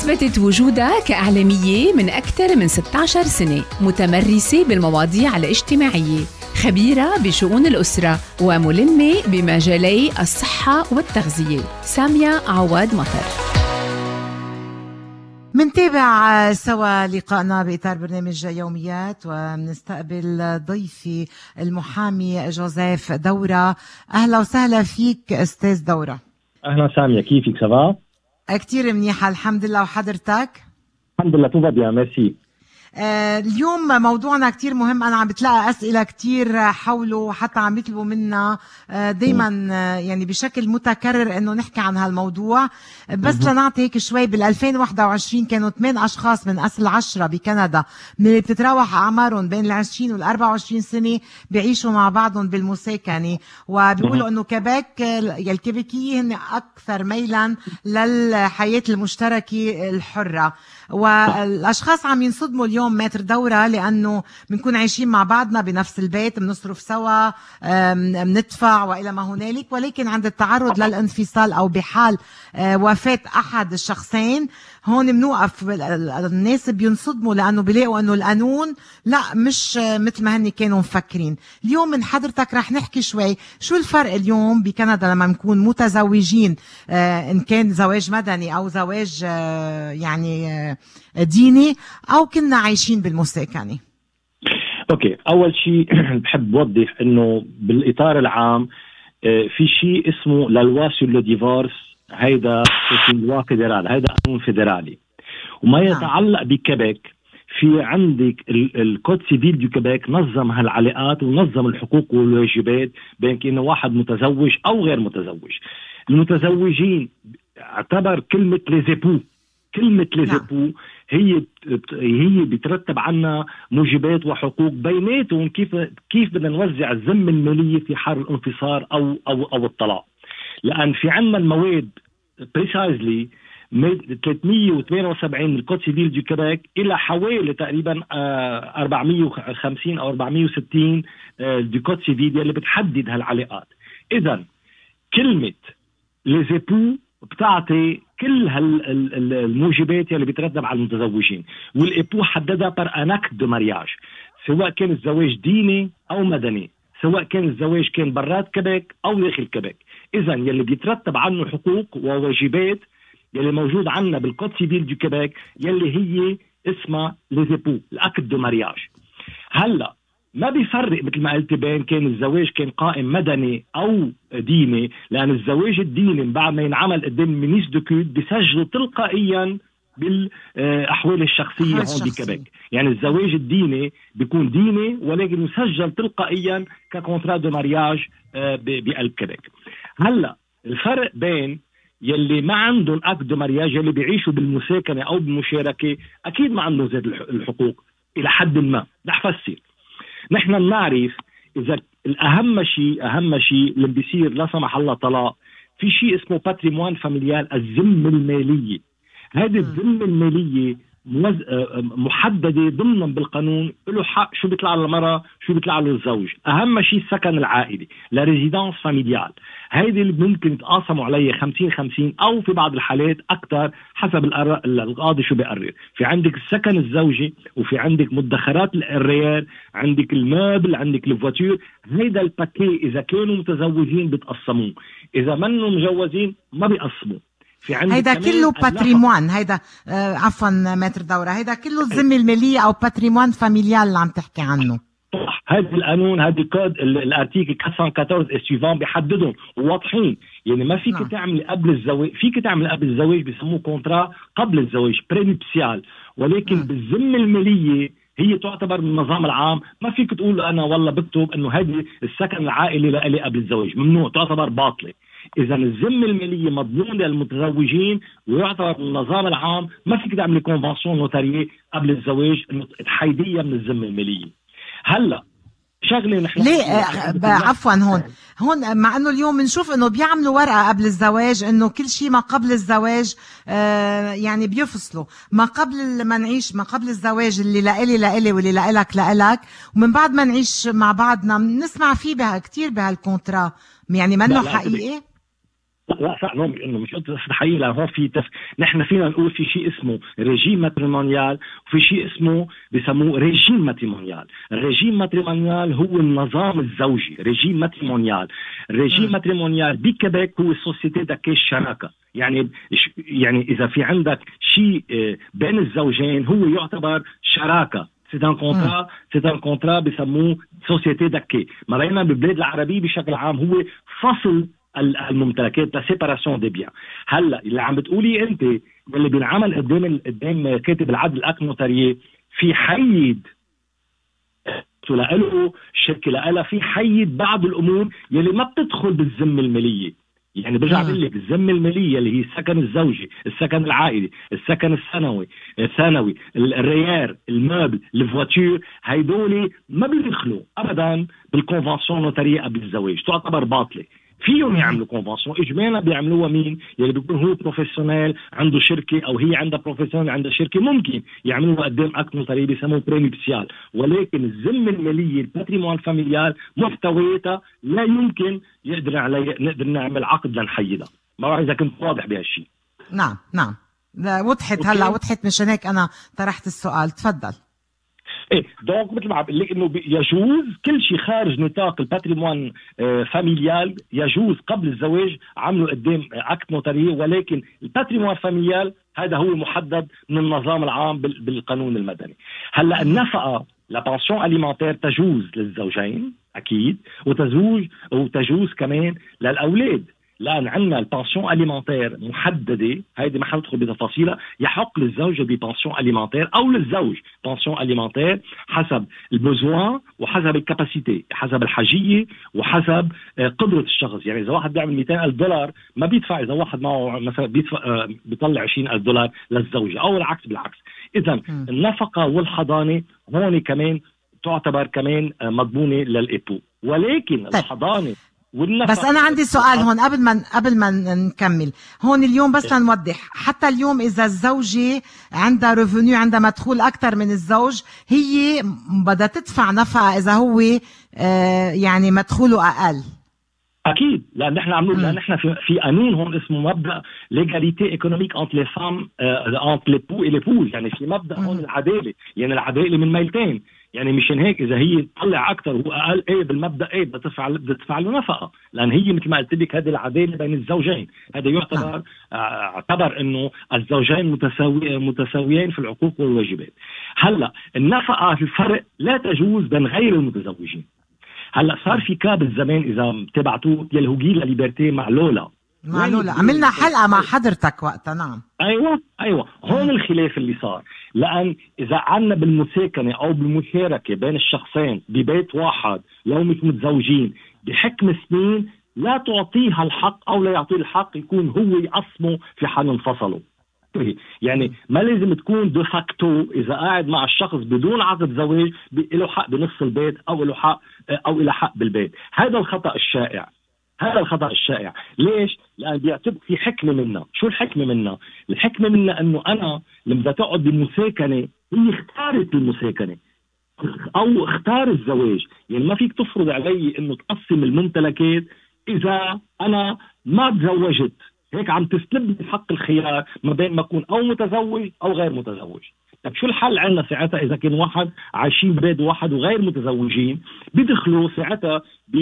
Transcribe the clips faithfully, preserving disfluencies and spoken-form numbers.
أثبتت وجودها كإعلامية من أكثر من ستة عشر سنة، متمرسة بالمواضيع الاجتماعية، خبيرة بشؤون الأسرة، وملمة بمجالي الصحة والتغذية. سامية عواد مطر. منتابع سوا لقائنا بإطار برنامج يوميات، ومنستقبل ضيفي المحامي جوزيف دورة. أهلا وسهلا فيك أستاذ دورة. أهلا سامية، كيفك؟ سبا؟ كتير منيحة الحمد لله، وحضرتك؟ الحمد لله توفى بيان ميرسي. آه اليوم موضوعنا كتير مهم، أنا عم بتلاقي أسئلة كتير حوله، حتى عم بيطلبوا منا آه دايما آه يعني بشكل متكرر إنه نحكي عن هالموضوع. بس لنعطي هيك شوي، بال ألفين وواحد وعشرين كانوا ثمان أشخاص من أصل عشرة بكندا من اللي بتتراوح أعمارهم بين العشرين والأربعة وعشرين سنة بيعيشوا مع بعضهم بالمساكنة، وبيقولوا إنه كيبيك الكيبيكيين أكثر ميلا للحياة المشتركة الحرة. والأشخاص عم ينصدموا اليوم ماتر دورة لأنه بنكون عايشين مع بعضنا بنفس البيت، بنصرف سوا، بندفع وإلى ما هنالك، ولكن عند التعرض للانفصال أو بحال وفاة أحد الشخصين هون بنوقف. الناس بينصدموا لأنه بيلاقوا أنه القانون لا مش مثل ما هني كانوا مفكرين. اليوم من حضرتك رح نحكي شوي شو الفرق اليوم بكندا لما نكون متزوجين، إن كان زواج مدني أو زواج يعني ديني أو كنا عايشين بالمساكنة. اوكي، اول شيء بحب اوضح انه بالاطار العام في شيء اسمه للوا سور لو ديفورس، هيدا لوا فيدرال، هيدا قانون فيدرالي. وما يتعلق بكيبيك، في عندك الكود سيفيل دو كيبيك نظم هالعلاقات ونظم الحقوق والواجبات بين كأنه واحد متزوج او غير متزوج. المتزوجين اعتبر كلمة ليزيبو، كلمة ليزيبو هي هي بترتب عنا موجبات وحقوق بيناتهم، كيف كيف بدنا نوزع الذمة المالية في حال الانفصال او او او الطلاق. لان في عنا المواد بريسايزلي ثلاثمية وثمانية وسبعين من الكود سيفيل دو كيبيك الى حوالي تقريبا أربعمية وخمسين او أربعمية وستين دو كود سيفيل اللي بتحدد هالعلاقات. اذا كلمة ليزيبو بتعطي كل هالموجبات اللي بترتب على المتزوجين، والإيبو حددها بر اناكت دو مارياج، سواء كان الزواج ديني او مدني، سواء كان الزواج كان برات كيبيك او داخل كيبيك. اذا يلي بيترتب عنه حقوق وواجبات يلي موجود عنا بالكود سيفيل دو كيبيك يلي هي اسمها ليزيبو، الاكت دو مارياج. هلا ما بيفرق مثل ما قلت بين كان الزواج كان قائم مدني او ديني، لان الزواج الديني بعد ما ينعمل قدام المينيس دو كود بيسجلوا تلقائيا بالاحوال الشخصيه هون بكيبيك. يعني الزواج الديني بيكون ديني ولكن يسجل تلقائيا ككونترا دو مارياج بقلب كيبيك. هلا الفرق بين يلي ما عندهم اكت دو مارياج، يلي بيعيشوا بالمساكنه او بالمشاركه، اكيد ما عندهم زاد الحقوق الى حد ما. رح فسر. نحن بنعرف اذا الاهم شيء اهم شيء اللي بيصير لا سمح الله طلاق، في شيء اسمه باتريموان فاميليال، الذمه الماليه. هذه الذمه الماليه محدده ضمنا بالقانون، له حق شو بيطلع للمراه شو بيطلع له الزوج. اهم شيء السكن العائلي، لا ريزيدانس فاميليال، هيدي اللي ممكن يتقاسموا عليها خمسين خمسين او في بعض الحالات اكثر حسب القاضي شو بيقرر. في عندك السكن الزوجي، وفي عندك مدخرات الريال، عندك المابل، عندك الفواتور. هيدا الباكي اذا كانوا متزوجين بتقسموه، اذا منهم مجوزين ما بيقسموا. هيدا كله باتريموان، هيدا آه عفوا ماتر دورة، هيدا كله الذمة المالية او باتريموان فاميليال اللي عم تحكي عنه. صح، هذا القانون، هذا الكود الارتيكل أربعمية وأربعطعش استيفان بيحددهم وواضحين. يعني ما فيك نعم. تعمل قبل الزواج، فيك تعمل قبل الزواج بيسموه كونترا قبل الزواج برينيبسيال، ولكن نعم. بالذمة المالية هي تعتبر من النظام العام. ما فيك تقول انا والله بكتب انه هذه السكن العائلي لإلي قبل الزواج، ممنوع، تعتبر باطله. اذا الذمه الماليه مضمونه للمتزوجين ويعتبر من النظام العام، ما فيك تعمل كونفانسيون نوتاريه قبل الزواج انه تحيديه من الذمه الماليه. هلا شغله نحن ليه عفوا هون هون مع انه اليوم بنشوف انه بيعملوا ورقه قبل الزواج انه كل شيء ما قبل الزواج آه يعني بيفصلوا ما قبل ما نعيش، ما قبل الزواج اللي لإلي لإلي واللي لإلك لإلك، ومن بعد ما نعيش مع بعضنا بنسمع فيه بها كتير بهالكونترا، يعني ما انه حقيقي. لا لا نوم انه مش قلت حقيقي، لان هون في تف... نحن فينا نقول في شيء اسمه ريجيم ماتريمونيال وفي شيء اسمه بسموه ريجيم ماتريمونيال. الريجيم ماتريمونيال هو النظام الزوجي، ريجيم ماتريمونيال. الريجيم ماتريمونيال بكيبيك هو السوسيتي داكي الشراكه، يعني يعني اذا في عندك شيء بين الزوجين هو يعتبر شراكه، c'est un contrat c'est un contrat بسموه سوسيتي داكي. ما بينما بالبلاد العربيه بشكل عام هو فصل الممتلكات، لا سيباراسيون دي بيان. هلا اللي عم بتقولي انت اللي بينعمل قدام قدام كاتب العدل اكت نوتارييه في حيد له شركه لها في حيد بعض الامور يلي ما بتدخل بالذمه الماليه. يعني برجع بقول لك الذمه الماليه اللي هي السكن الزوجي، السكن العائلي، السكن السنوي الثانوي، الريار، الموبل، الفواتور، هيدول ما بيدخلوا ابدا بالكونفنسيون نوتاريه قبل الزواج، تعتبر باطله. فيهم يعملوا كونفنسيون، اجمالا بيعملوها مين؟ يلي بيكون هو بروفيسيونيل عنده شركه او هي عندها بروفيسيونيل عندها شركه، ممكن يعملوها قدام اكت نوتاري بيسموه برينيبسيال. ولكن الذمه الماليه الباتريمون فاميليال محتوياتها لا يمكن يقدر علي نقدر نعمل عقد لنحيدها. ما بعرف اذا كنت واضح بهالشيء. نعم نعم وضحت. هلا وضحت، مشان هيك انا طرحت السؤال. تفضل. ايه دونك مثل ما عم بقول لك انه يجوز كل شيء خارج نطاق الباتريمون آه فاميليال يجوز قبل الزواج عمله قدام اكت نوتاريه، ولكن الباتريمون فاميليال هذا هو محدد من النظام العام بالقانون المدني. هلا النفقه لا بانسيون اليمونتير تجوز للزوجين اكيد، وتجوز وتجوز كمان للاولاد، لأن عندنا البانسيون أليمنتير محددة، هيدي ما حندخل بتفاصيلها. يحق للزوجة ببانسيون أليمنتير أو للزوج بانسيون أليمنتير حسب البوزوان وحسب الكاباسيتي، حسب الحاجية وحسب قدرة الشخص. يعني إذا واحد بيعمل مئتين ألف دولار ما بيدفع، إذا واحد معه مثلا بيدفع بيطلع عشرين ألف دولار للزوجة، أو العكس بالعكس. إذن النفقة والحضانة هون كمان تعتبر كمان مضمونة للإبو، ولكن الحضانة بس أنا عندي سؤال هون قبل ما قبل ما نكمل هون اليوم، بس لنوضح. حتى اليوم إذا الزوجة عندها ريفونيو، عندها مدخول أكتر من الزوج، هي بدها تدفع نفقة إذا هو آه يعني مدخوله أقل. أكيد، لأن نحن عم لأن نحن في في قانون هون اسمه مبدأ ليغاليتي ايكونوميك انت لي فام انت لي بو اي لي بوز. يعني في مبدأ هون العدالة، يعني العدالة من ميلتين. يعني مشان هيك اذا هي تطلع اكثر وهو اقل، ايه بالمبدا ايه بدها تدفع بدها تدفع له نفقه، لان هي مثل ما قلت لك هذه العداله بين الزوجين. هذا يعتبر اعتبر انه الزوجين متساوي متساويين في الحقوق والواجبات. هلا النفقه في الفرق لا تجوز بين غير المتزوجين. هلا صار في كاب الزمان اذا تبعتوه يلي هو جيل ليبرتي مع لولا مع لولا، عملنا حلقه مع حضرتك وقتها. نعم ايوه ايوه هون الخلاف اللي صار، لان اذا عنا بالمساكنه او بالمشاركه بين الشخصين ببيت واحد لو مش متزوجين بحكم سنين، لا تعطيها الحق او لا يعطيه الحق يكون هو يقسمه في حال انفصلوا. يعني ما لازم تكون دو فاكتو اذا قاعد مع الشخص بدون عقد زواج له حق بنص البيت او له حق او له حق بالبيت. هذا الخطا الشائع، هذا الخطأ الشائع. ليش؟ لأن بيعتبر في حكمة منا. شو الحكمة منا؟ الحكمة منا أنه أنا لما تقعد بالمساكنة هي اختارت المساكنة أو اختار الزواج. يعني ما فيك تفرض علي أنه تقسم الممتلكات إذا أنا ما تزوجت. هيك عم تسلبني حق الخيار ما بين ما أكون أو متزوج أو غير متزوج. طب شو الحل عندنا ساعتها إذا كان واحد عايشين ببيت واحد وغير متزوجين؟ بيدخلوا ساعتها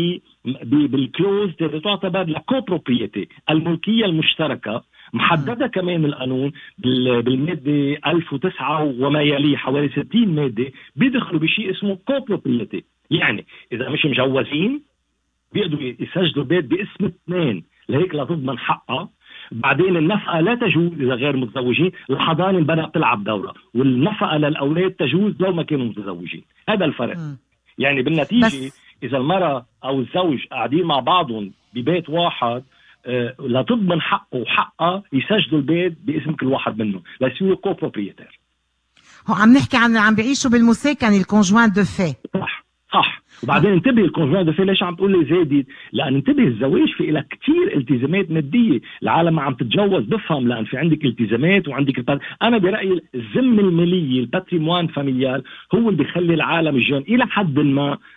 بالكلوز اللي تعتبر لكوبروبريتي، الملكية المشتركة، محددة كمان القانون بالمادة ألف وتسعة وما يليه، حوالي ستين مادة بيدخلوا بشيء اسمه كوبروبريتي. يعني إذا مش مجوزين بيقدروا يسجلوا بيت باسم اثنين، لهيك لا تضمن حقها. بعدين النفقة لا تجوز إذا غير متزوجين، الحضانة بدأت تلعب دورة، والنفقة للأولاد تجوز لو ما كانوا متزوجين. هذا الفرق. م. يعني بالنتيجة بس إذا المرأة أو الزوج قاعدين مع بعضهم ببيت واحد، آه لا تضمن حقه وحقها يسجلوا البيت باسم كل واحد منهم، لا يصيروا كوبروبريتير. هو عم نحكي عن عم بيعيشوا بالمساكنة الكونجوان دو في. صح صح. وبعدين انتبه الكونجوان دو في ليش عم تقول لي زادت؟ لان انتبه الزواج في لك كثير التزامات ماديه، العالم ما عم تتجوز بفهم، لان في عندك التزامات وعندك البات... انا برايي الذمه الماليه الباتريموان فاميليال هو اللي بيخلي العالم الجون الى حد ما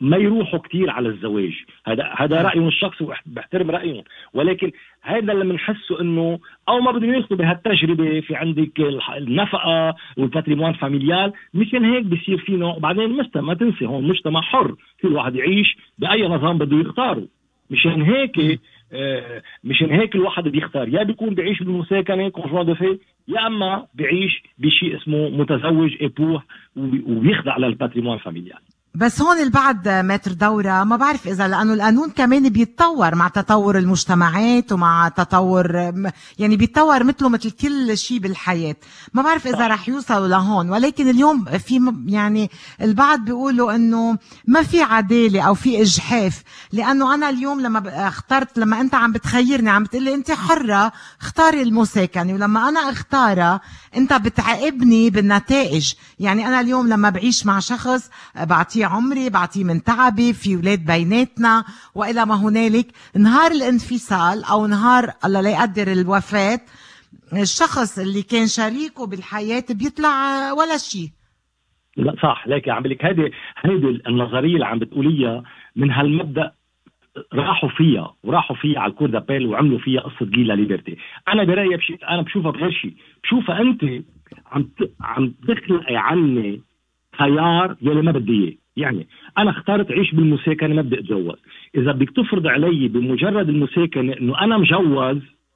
ما يروحوا كتير على الزواج. هذا هذا رأيهم الشخصي وبحترم رأيهم، ولكن هذا اللي بنحسه انه او ما بدهم يوصلوا بهالتجربه في عندك النفقه والباتريمون فاميليال، مشان هيك بصير في نوع. وبعدين المجتمع ما تنسي هون مجتمع حر، كل واحد يعيش باي نظام بده يختاره. مشان هيك آه مشان هيك الواحد بيختار يا بيكون بيعيش بالمساكنه كونجوان دو في، يا اما بيعيش بشيء اسمه متزوج ايبوه وبيخضع للباتريمون فاميليال. بس هون البعض متر دورة ما بعرف إذا لأنه القانون كمان بيتطور مع تطور المجتمعات ومع تطور، يعني بيتطور مثله مثل كل شيء بالحياة. ما بعرف إذا رح يوصلوا لهون، ولكن اليوم في يعني البعض بيقولوا إنه ما في عدالة أو في إجحاف، لأنه أنا اليوم لما اخترت، لما أنت عم بتخيرني عم بتقلي أنت حرة اختاري المساكنة، ولما أنا اختارها أنت بتعاقبني بالنتائج. يعني أنا اليوم لما بعيش مع شخص بعطيه عمري، بعطيه من تعبي، في ولاد بيناتنا وإلى ما هنالك، نهار الانفصال أو نهار الله لا يقدر الوفاة، الشخص اللي كان شريكه بالحياة بيطلع ولا شيء. لا صح، لكن عم بقولك هذه هذه النظرية اللي عم بتقوليها من هالمبدأ راحوا فيها وراحوا فيها على الكور دابيل وعملوا فيها قصة جيلا ليبرتي. أنا برأيي بشي أنا بشوفها بغير شيء، بشوفها أنت عم عم تخلقي عني خيار يلي ما بدي إياه. يعني أنا اخترت عيش بالمساكنة ما بدي أتجوز، إذا بدك تفرض علي بمجرد المساكنة إنه أنا مجوز،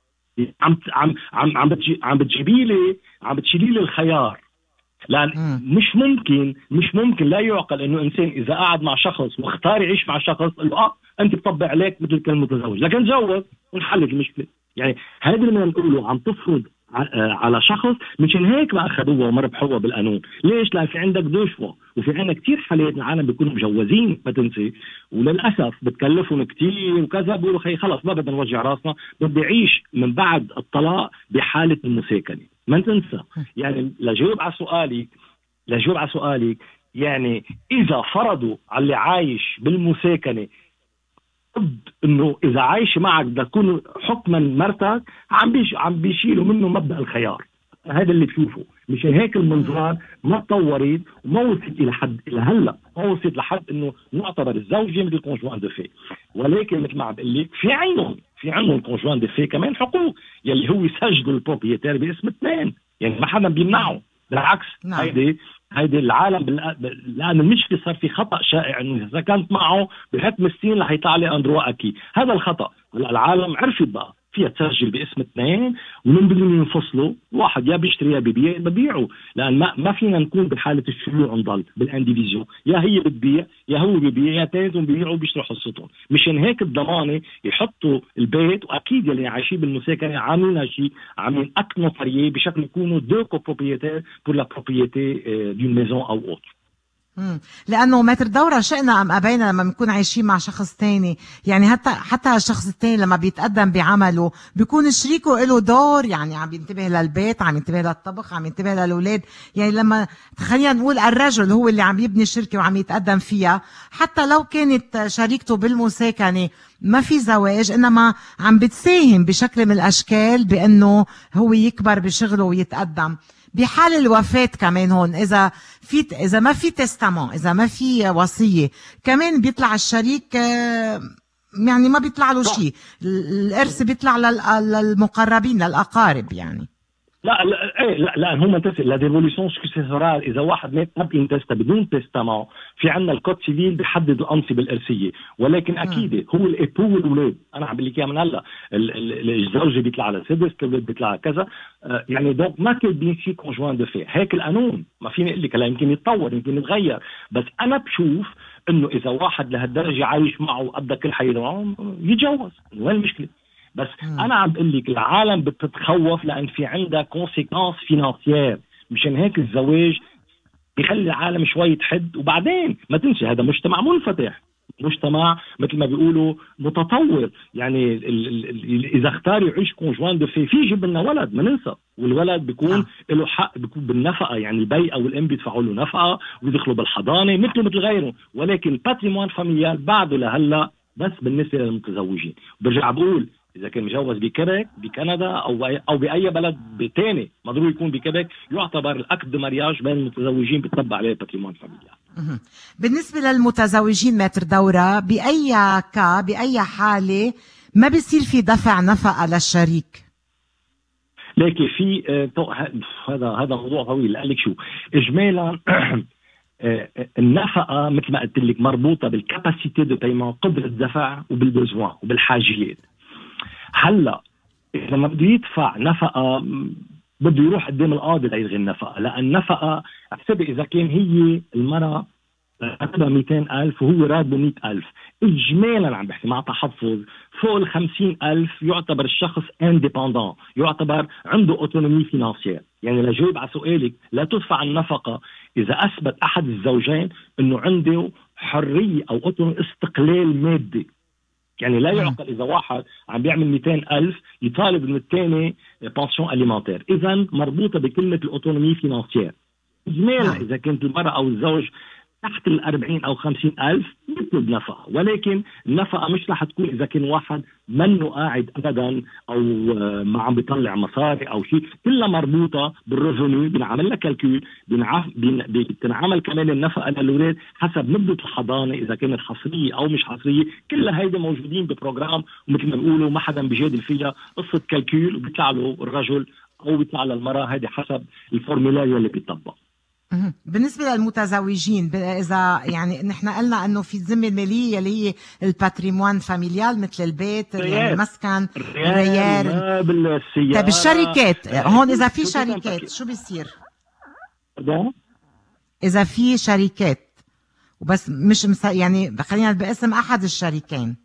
عم عم عم عم بتجي عم بتجيبي لي عم بتشيلي لي الخيار. لأن مش ممكن مش ممكن لا يعقل إنه إنسان إذا قعد مع شخص واختار يعيش مع شخص إنه آه أنت بتطبق عليك مثل كان متزوج، لكن تجوز ونحلت المشكلة. يعني هذا اللي بنقوله عم تفرض على شخص. مشان هيك ما أخذوها وما ربحوها بالقانون. ليش؟ لأن في عندك دوشوة، وفي عندنا كتير حالات العالم بيكونوا مجوزين ما تنسي، وللأسف بتكلفهم كتير وكذا، بيقولوا خي خلص ما بدنا نوجع راسنا، بدي أعيش من بعد الطلاق بحالة المساكنة. ما تنسى يعني لجاوب على سؤالك لجاوب على سؤالك يعني إذا فرضوا على اللي عايش بالمساكنة انه اذا عايش معك بدها تكون حكما مرتك، عم بيش عم بيشيلوا منه مبدأ الخيار. هذا اللي بشوفه. مشان هيك المنظار ما تطورت وما وصلت الى حد الى هلا ما وصلت لحد انه نعتبر الزوجه مثل كونجوان دو في. ولكن مثل ما عم بقول لك في عندهم في عندهم كونجوان دو في كمان حقوق، يلي هو يسجلوا البروبريتير باسم اثنين، يعني ما حدا بيمنعه. بالعكس نعم. هيدي هيدي العالم بال... لأن المشكلة صار في خطأ شائع إنه إذا كانت معه بحكم السين رح يطلع لي أندروا أكي. هذا الخطأ العالم عرفت بقى فيها تسجل باسم اثنين، ومن بدهم ينفصلوا واحد يا بيشتري يا ببيع ببيعه، لأن ما ما فينا نكون بحالة الشيوع نضل بالانديفيزيون، يا هي بتبيع يا هو ببيع يا تانيتهم بيبيعوا وبيشتروا حصتهم. مشان هيك الضمانة يحطوا البيت، وأكيد اللي عايشين بالمساكنة عاملين شيء عاملين أكت نوتاريé بشكل يكونوا دو كوبروبريتير بور لا بروبريتي دون ميزون أو أوتر. مم. لأنه متر دورة شئنا أم أبينا لما بنكون عايشين مع شخص تاني، يعني حتى حتى الشخص التاني لما بيتقدم بعمله بيكون شريكه له دور، يعني عم ينتبه للبيت، عم ينتبه للطبخ، عم ينتبه للأولاد. يعني لما خلينا نقول الرجل هو اللي عم يبني الشركة وعم يتقدم فيها، حتى لو كانت شريكته بالمساكنة ما في زواج، إنما عم بتساهم بشكل من الأشكال بأنه هو يكبر بشغله ويتقدم. بحال الوفاة كمان هون إذا في إذا ما في تستامون، إذا ما في وصية، كمان بيطلع الشريك يعني ما بيطلع له شيء، الإرث بيطلع للمقربين للأقارب. يعني لا لا ايه لا لا هم تفق لا ديفوليوشن سكسيسورال. اذا واحد مات قبل انتستا بدون تستامون، في عندنا الكود سيفيل بيحدد الانصبه الارثيه، ولكن اكيد هو الابو والولاد. انا عم بقول لك من هلا الزوجه بيطلع على سدس، الولاد بيطلع على كذا. آه يعني دونك ما كان في كونجوان دو في. هيك القانون ما فيني اقول لك هلا يمكن يتطور يمكن يتغير، بس انا بشوف انه اذا واحد لهالدرجه عايش معه قضى كل حياته يتجوز، وين المشكله؟ بس مم. انا عم بقول لك العالم بتتخوف لان في عندها كونسيكونس فينانسيير. مشان هيك الزواج بيخلي العالم شوي تحد. وبعدين ما تنسي هذا مجتمع منفتح، مجتمع مثل ما بيقولوا متطور. يعني ال ال ال اذا اختار يعيش كونجوان دو في، في يجيب لنا ولد ما ننسى، والولد بيكون له حق بيكون بالنفقه، يعني البي او الام بيدفعوا له نفقه ويدخلوا بالحضانه مثله مثل غيره. ولكن الباتريمون فاميليال بعده لهلا بس بالنسبه للمتزوجين. برجع بقول إذا كان مجوز بكيبك بكندا أو أو بأي بلد تاني، ما ضروري يكون بكيبك، يعتبر الأكت دو مارياج بين المتزوجين بيطبق عليه الباتريمون فاميليال. بالنسبة للمتزوجين متر دورة، بأي كا بأي حالة ما بيصير في دفع نفقة للشريك؟ لكن في هذا هذا موضوع طويل. قال لك شو اجمالا النفقه مثل ما قلت لك مربوطه بالكاباسيتي دو بايمون، قدره الدفع وبالبزوان وبالحاجيات. هلا اذا ما بده يدفع نفقه بده يروح قدام القاضي ليلغي النفقه، لان النفقه احسبي اذا كان هي المراه راتبها مئتين ألف وهو راتبه مئة ألف، اجمالا عم بحكي مع تحفظ فوق ال خمسين ألف يعتبر الشخص انديبندون، يعتبر عنده اوتونومي فينانسيير. يعني لجاوب على سؤالك، لا تدفع النفقه اذا اثبت احد الزوجين انه عنده حريه او اوتونومي استقلال مادي. يعني لا يعقل اذا واحد عم بيعمل مئتين ألف يطالب من الثاني بانسيون اليمنتير، اذا مربوطه بكلمه الاوتونومي فينانسيير. اجمالا اذا كانت المراه او الزوج تحت الأربعين أو خمسين ألف يطلب نفقة، ولكن النفقة مش رح تكون إذا كان واحد منه قاعد أبدا أو ما عم بيطلع مصاري أو شيء، كلها مربوطة بالريفوني. بنعمل لها كالكول، بتنعمل كمان النفقة للأولاد حسب مدة الحضانة إذا كانت حصرية أو مش حصرية. كلها هيدا موجودين ببروجرام، ومثل ما بيقولوا ما حدا بيجادل فيها، قصة كالكول وبيطلع له الرجل أو بيطلع للمرأة، هيدا حسب الفورمولاي اللي بيطبق. بالنسبة للمتزوجين، إذا يعني نحن قلنا أنه في الذمة المالية اللي هي الباتريموان فاميليال مثل البيت يعني المسكن الريال بالسيارة. طيب الشركات هون إذا في شركات شو بيصير؟ إذا في شركات وبس مش مس... يعني خلينا باسم أحد الشريكين.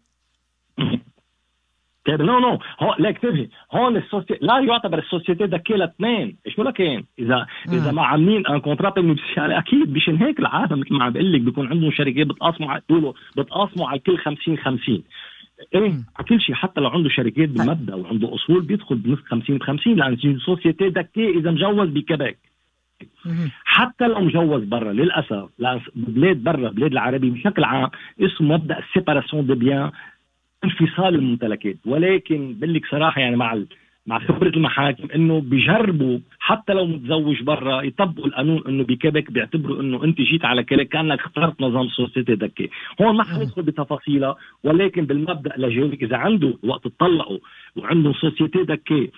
طيب نو نو هون لا اكتبي هون السوسيتي لا يعتبر السوسيتي دكي لاثنين. شو لكن اذا مم. اذا ما عاملين ان كونترات بنفسي اكيد مشان هيك العاده مثل ما عم بقول لك بيكون عندهم شركات بتقاسموا بيقولوا بتقاسموا على كل خمسين خمسين. ايه على كل شيء، حتى لو عنده شركات بالمبدا وعنده اصول بيدخل بنص خمسين ب خمسين، لان السوسيتي دكي اذا مجوز بكبك. حتى لو مجوز برا للاسف، لان بلاد برا بلاد العربي بشكل عام اسمه مبدا السيباراسيون دي بيان، انفصال الممتلكات. ولكن بقول صراحه يعني مع مع خبره المحاكم انه بيجربوا حتى لو متزوج برا يطبقوا القانون، انه بكبك بيعتبروا انه انت جيت على كلك كانك اخترت نظام سوسيتي دكي. هون ما حندخل بتفاصيلها، ولكن بالمبدا لجاوبك اذا عنده وقت تطلقوا وعندهم سوسيتي دكي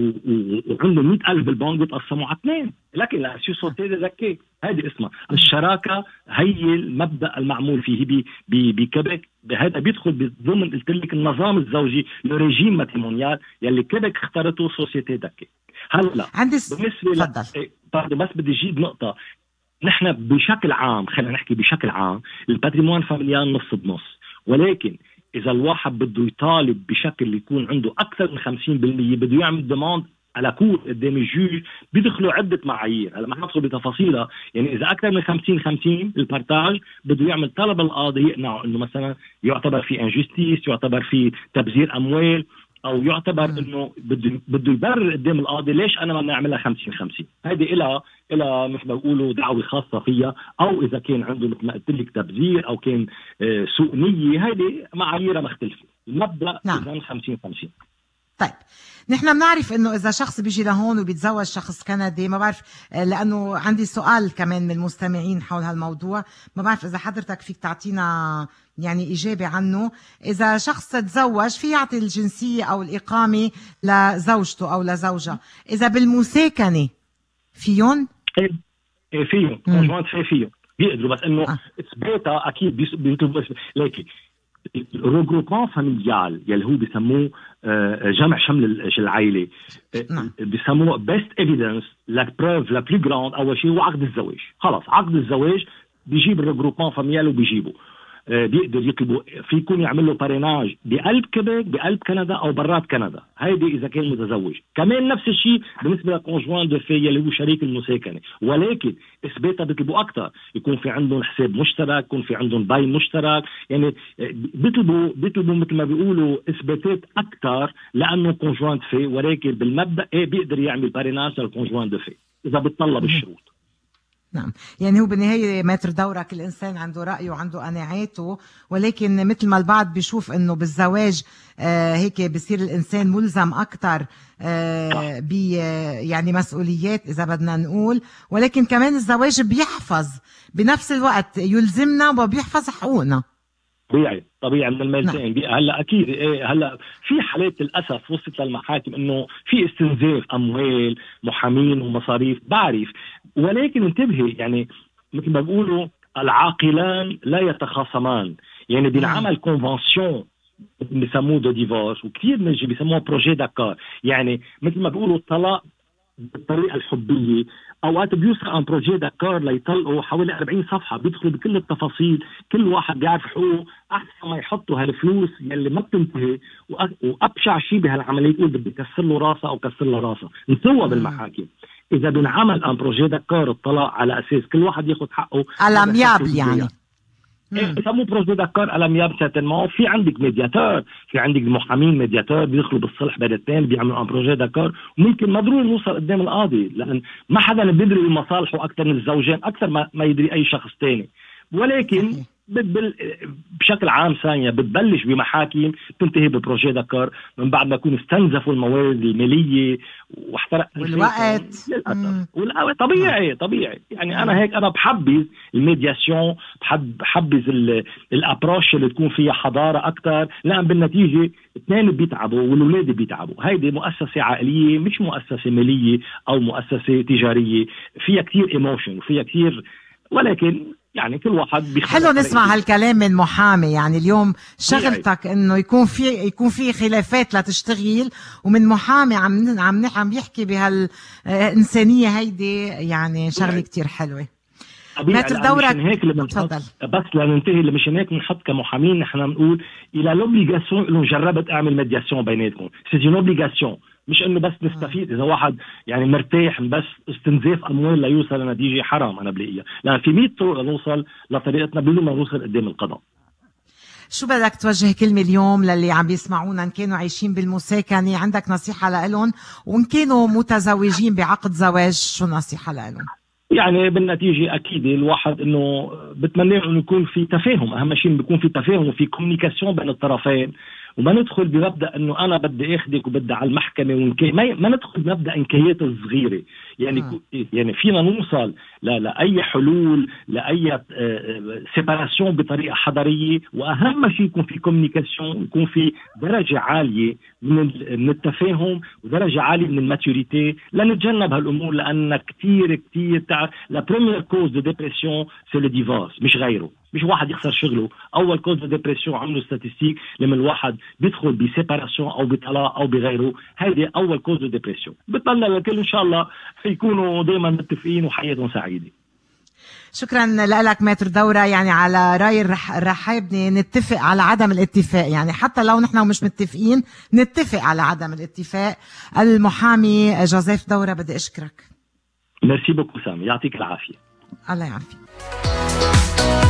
وعنده مئة ألف بالبنك بتقسموا على اثنين. لكن لا شو سوسيتي دكي هذه اسمها الشراكه، هي المبدا المعمول فيه بكبك. هذا بيدخل ضمن قلت لك النظام الزوجي الريجيم ماتريمونيال يلي كبك اختارته سوسيتي دكي. هلا عندي بالنسبه ل... بس بدي اجيب نقطه. نحن بشكل عام خلينا نحكي بشكل عام الباتريمون فاميليال نص بنص، ولكن اذا الواحد بده يطالب بشكل يكون عنده اكثر من خمسين بالمية بده يعمل ديماند على كور قدام الجوج، بيدخلوا عده معايير. هلا ما حندخل بتفاصيلها. يعني اذا اكثر من خمسين خمسين البارتاج بده يعمل طلب القاضي يقنعه انه مثلا يعتبر في انجستيس، يعتبر في تبذير اموال، او يعتبر انه بده بده يبرر قدام القاضي ليش انا ما بنعملها خمسين خمسين. هذه إلها إلها مثل ما بيقولوا دعوه خاصه فيها، او اذا كان عنده مثل ما قلت لك تبذير او كان سوء نيه، هذه معاييرها مختلفه. المبدا نعم. اذا خمسين خمسين. طيب نحن بنعرف انه اذا شخص بيجي لهون وبيتزوج شخص كندي، ما بعرف لانه عندي سؤال كمان من المستمعين حول هالموضوع، ما بعرف اذا حضرتك فيك تعطينا يعني اجابه عنه. اذا شخص تزوج في يعطي الجنسيه او الاقامه لزوجته او لزوجها، اذا بالمساكنه فيهم؟ ايه فيهم كونجوانت في فيهم بيقدروا، بس انه اثباتها اكيد بيطلبوا. لكن الروغروبمون فاميليال يلي هو بيسموه جمع شمل العائله، بيسموه بيست ايفيدنس لا بروف لا بلو جراند. اول شيء هو عقد الزواج. خلاص عقد الزواج بيجيب الروغروبمون فاميليال وبيجيبه. بيقدر يطلبوا فيكم يعمل له باريناج بقلب كيبيك بقلب كندا او برات كندا، هيدي اذا كان متزوج. كمان نفس الشيء بالنسبه للكونجوان دو في اللي هو شريك المساكنه، ولكن اثباتها بيطلبوا اكثر، يكون في عندهم حساب مشترك، يكون في عندهم باين مشترك. يعني بيطلبوا بيطلبوا مثل ما بيقولوا اثباتات اكثر لانه كونجوان في، ولكن بالمبدا ايه بيقدر يعمل باريناج للكونجوان دو في اذا بتطلب الشروط. نعم، يعني هو بالنهاية ماتر دورة، كل إنسان عنده رأيه وعنده قناعاته، ولكن مثل ما البعض بيشوف إنه بالزواج آه هيك بصير الإنسان ملزم أكتر آه ب يعني مسؤوليات إذا بدنا نقول، ولكن كمان الزواج بيحفظ بنفس الوقت، يلزمنا وبيحفظ حقوقنا. طبيعي طبيعي من الميلتين. نعم. هلا اكيد إيه، هلا في حالات للاسف وصلت للمحاكم انه في استنزاف اموال محامين ومصاريف، بعرف، ولكن انتبهي، يعني مثل ما بيقولوا العاقلان لا يتخاصمان، يعني بينعمل كونفنسيون بسموه دو ديفورس، وكثير نجي بيسموه بروجي داكار، يعني مثل ما بيقولوا الطلاق بالطريقه الحبيه. اوقات بيوصل عن بروجي داكار ليطلقوا حوالي أربعين صفحه، بيدخلوا بكل التفاصيل، كل واحد بيعرف حقوقه، احسن ما يحطوا هالفلوس يلي ما بتنتهي. وابشع شيء بهالعمليه يقول بدي كسر له راسه او كسر له راسه، نسوى بالمحاكم. اذا بنعمل ان بروجي داكار الطلاق على اساس كل واحد ياخذ حقه على ميابل، يعني بسموه بروجي داكار على مياب سيرتينمون. في عندك ميدياتور، في عندك محامين ميدياتور بيدخلوا بالصلح بين الاثنين، بيعملوا ان بروجي داكار، وممكن ما ضروري نوصل قدام القاضي، لان ما حدا بيدري مصالحه اكثر من الزوجين، اكثر ما, ما يدري اي شخص ثاني. ولكن بتبل بشكل عام ثانية بتبلش بمحاكم تنتهي ببروجي داكار من بعد ما يكونوا استنزفوا الموارد المالية واحترق والوقت. والوقت طبيعي طبيعي يعني أنا هيك أنا بحبذ الميدياسيون، بحب بحبذ الابروش اللي تكون فيها حضارة أكتر، لأن بالنتيجة اثنين بيتعبوا والولاد بيتعبوا. هيدي مؤسسة عائلية مش مؤسسة مالية أو مؤسسة تجارية، فيها كتير ايموشن وفيها كتير، ولكن يعني كل واحد حلو نسمع هالكلام من محامي. يعني اليوم شغلتك انه يكون في يكون في خلافات لتشتغل، ومن محامي عم عم عم يحكي بهالإنسانية هيدي، يعني شغله كتير حلوه. ماتر دورك هيك اللي بنحط، بس لننتهي اللي مشان هيك بنحط كمحامين نحن بنقول الى لوبليغاسيون انه جربت اعمل ميدياسيون بيناتكم، سي اون اوبليغاسيون، مش انه بس نستفيد. اذا واحد يعني مرتاح بس استنزاف اموال ليوصل لنتيجه، حرام انا بلاقيها، لان في مية طرق لنوصل لطريقتنا بدون ما نوصل قدام القضاء. شو بدك توجه كلمة اليوم للي عم بيسمعونا، إن كانوا عايشين بالمساكنة عندك نصيحة لهم، وإن كانوا متزوجين بعقد زواج شو نصيحة لهم؟ يعني بالنتيجة أكيد الواحد إنه بتمنى إنه يكون في تفاهم، أهم شيء بيكون في تفاهم وفي كوميونيكاسيون بين الطرفين، وما ندخل بمبدأ إنه أنا بدي أخذك وبدي على المحكمة ومكي... ما, ما ندخل بمبدأ إنكايات الصغيرة. يعني آه. يعني فينا نوصل لا لأي حلول، لأي سيباراسيون بطريقة حضارية، وأهم شيء يكون في كوميونيكاسيون، يكون في درجة عالية من من التفاهم ودرجة عالية من الماتوريتي لنتجنب هالأمور، لأن كتير كتير تعرف لا بريمير كوز دو ديبرسيون سي لو ديفورس، مش غيره، مش واحد يخسر شغله. اول كوز دو ديبرسيون عملوا ستاتستيك لما الواحد بيدخل بسيباراسيون او بطلاق او بغيره، هيدي اول كوز دو ديبرسيون. بتمنى للكل ان شاء الله يكونوا دائما متفقين وحياتهم سعيده. شكرا لك ماتر دورة. يعني على رأي الرحاب نتفق على عدم الاتفاق، يعني حتى لو نحن مش متفقين نتفق على عدم الاتفاق. المحامي جوزيف دورة بدي اشكرك. ميرسي بوكو سامي، يعطيك العافيه. الله يعافيك.